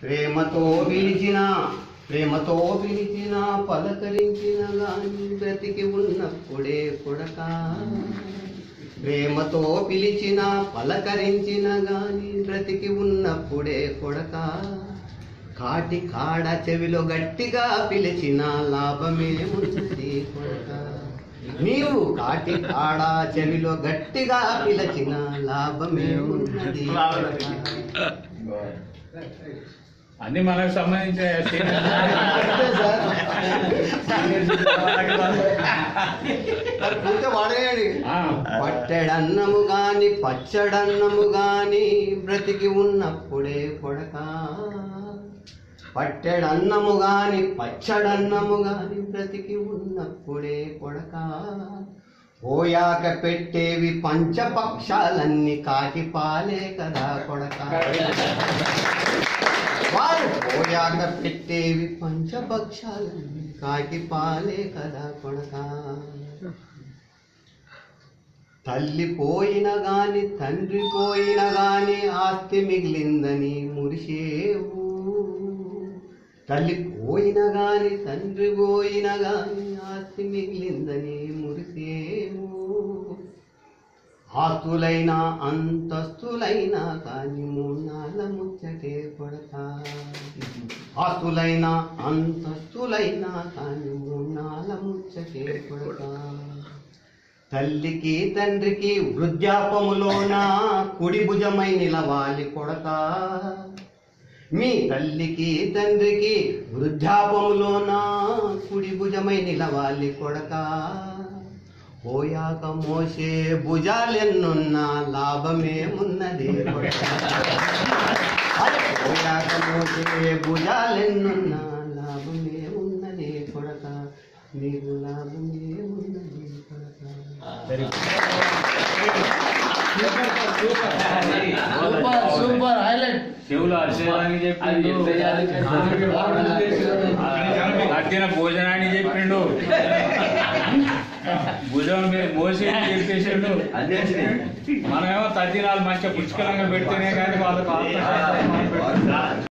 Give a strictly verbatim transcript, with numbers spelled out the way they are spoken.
ప్రేమతో పిలిచిన ప్రేమతో పిలిచిన పలకరించిన గాని బ్రతికి ఉన్నప్పుడే కొడక ప్రేమతో పిలిచిన పలకరించిన గాని బ్రతికి ఉన్నప్పుడే కొడక కాటి కాడ చెవిలో గట్టిగా పిలిచిన లాభమేమున్నది కొడక నీవు కాటి కాడ చెవిలో గట్టిగా పిలిచిన లాభమేమున్నది అన్ని మనకు సంబంధించిన వాడేయండి. పట్టెడన్నము గాని పచ్చడన్నము గాని బ్రతికి ఉన్నప్పుడే కొడక పట్టెడన్నము గాని పచ్చడన్నము గాని బ్రతికి ఉన్నప్పుడే కొడక పోయాక పెట్టేవి పంచపక్షాలన్నీ కాకి పాలే కదా కొడక వారు పోయాక పెట్టేవి పంచపక్షాలన్నీ కాకి పాలే కదా కొడక తల్లి పోయిన గాని తండ్రి పోయిన గాని ఆస్తి మిగిలిందని మురిసేవు తల్లి పోయిన గాని తండ్రి పోయిన గాని ఆస్తి మిగిలిందని మురిసేవు ఆస్తులైనా అంతస్తులైనా కానీ మూనాల ముచ్చటే కొడతా ఆస్తులైనా అంతస్తులైనా కానీ మూనాల ముచ్చటే కొడతా తల్లికి తండ్రికి వృద్ధాపములోన కుడి భుజమై నిలవాలి కొడతా మీ తల్లికి తండ్రికి వృద్ధాపములోన కుడి భుజమై నిలవాలి కొడక పోయాక మోసే భుజాలెన్నున్నా లాభమేమున్నది కొడక పోయాక మోసే భుజాలెన్నున్నా లాభమేమున్నది కొడక నీకు లాభమేమున్నది కొడక సూపర్ సూపర్ హైలైట్ చెవులు అర్చేదాన్ని చెప్పిండు కట్టిన భోజనాన్ని చెప్పిండు భుజం మీద మోసి చెప్పేసిండు మనమేమో తద్దినాలు మంచిగా పుష్కలంగా పెడితేనే కానీ వాళ్ళకు